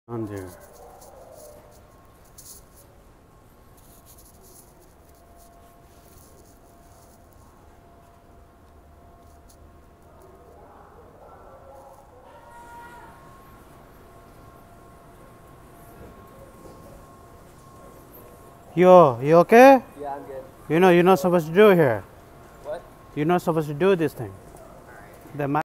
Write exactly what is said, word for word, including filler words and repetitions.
On there. Yo, you okay? Yeah, I'm good. You know, you're not supposed to do it here. What? You're not supposed to do this thing. The